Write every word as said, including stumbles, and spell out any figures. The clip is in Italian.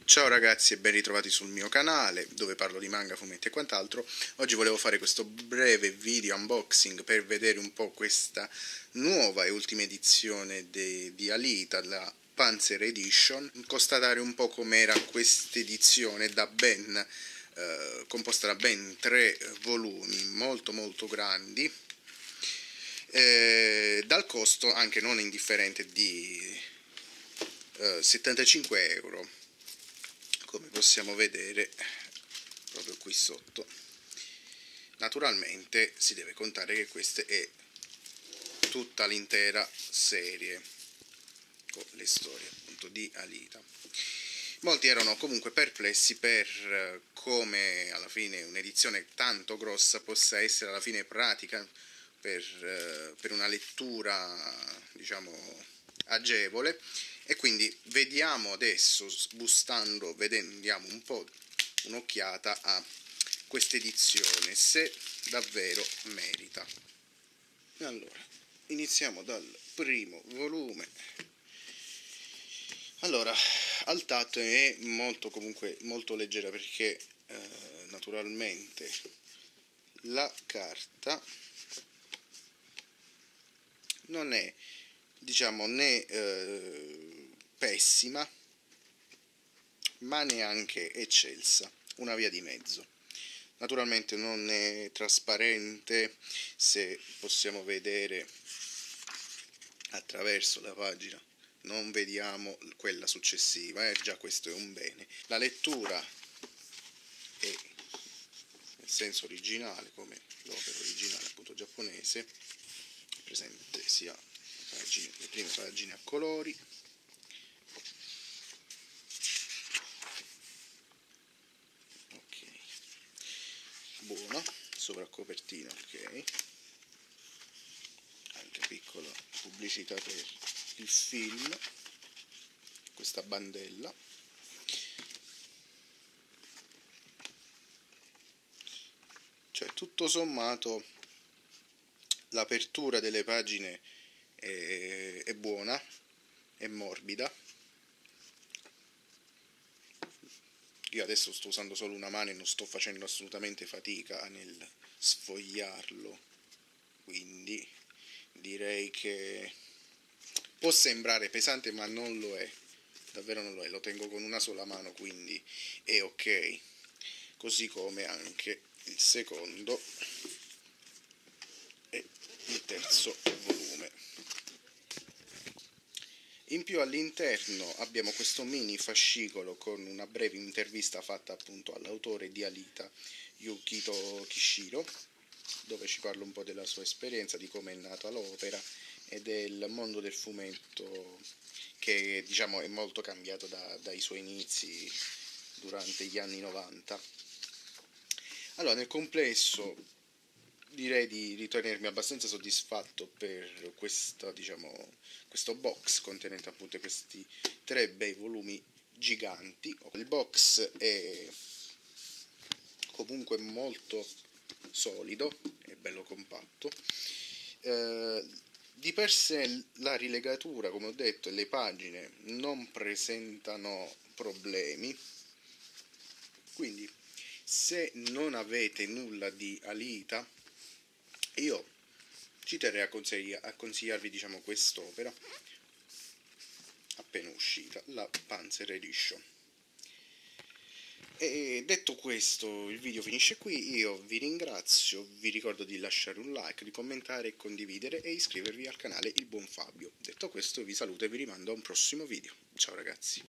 Ciao ragazzi e ben ritrovati sul mio canale dove parlo di manga, fumetti e quant'altro. Oggi volevo fare questo breve video unboxing per vedere un po' questa nuova e ultima edizione de, di Alita, la Panzer Edition, constatare un po' com'era questa edizione da ben, eh, composta da ben tre volumi molto molto grandi, eh, dal costo anche non indifferente di eh, settantacinque euro. Come possiamo vedere proprio qui sotto. Naturalmente si deve contare che questa è tutta l'intera serie con le storie appunto di Alita. Molti erano comunque perplessi per come alla fine un'edizione tanto grossa possa essere alla fine pratica per, per una lettura, diciamo, agevole. E quindi vediamo adesso, sbustando, vediamo un po' un'occhiata a questa edizione, se davvero merita. Allora, iniziamo dal primo volume. Allora, al tatto è molto, comunque, molto leggera perché eh, naturalmente la carta non è, diciamo, né eh, pessima ma neanche eccelsa, una via di mezzo. Naturalmente non è trasparente, se possiamo vedere attraverso la pagina non vediamo quella successiva, eh? Già questo è un bene. La lettura è nel senso originale, come l'opera originale appunto giapponese, presente sia pagine, le prime pagine a colori, ok, buono, sovracopertina, ok, anche piccola pubblicità per il film, questa bandella, cioè tutto sommato l'apertura delle pagine è, è buona, è morbida. Io adesso sto usando solo una mano e non sto facendo assolutamente fatica nel sfogliarlo, quindi direi che può sembrare pesante ma non lo è, davvero non lo è, lo tengo con una sola mano quindi è ok, così come anche il secondo e il terzo volume. In più all'interno abbiamo questo mini fascicolo con una breve intervista fatta appunto all'autore di Alita, Yukito Kishiro, dove ci parla un po' della sua esperienza, di come è nata l'opera e del mondo del fumetto che, diciamo, è molto cambiato da, dai suoi inizi durante gli anni novanta. Allora, nel complesso direi di ritenermi abbastanza soddisfatto per questa, diciamo, questo box contenente appunto questi tre bei volumi giganti. Il box è comunque molto solido, è bello compatto. Eh, di per sé la rilegatura, come ho detto, e le pagine non presentano problemi, quindi se non avete nulla di Alita, io ci terrei a, consigli- a consigliarvi, diciamo, quest'opera appena uscita, la Panzer Edition. E detto questo, il video finisce qui, io vi ringrazio, vi ricordo di lasciare un like, di commentare, condividere e iscrivervi al canale Il Buon Fabio. Detto questo vi saluto e vi rimando a un prossimo video. Ciao ragazzi.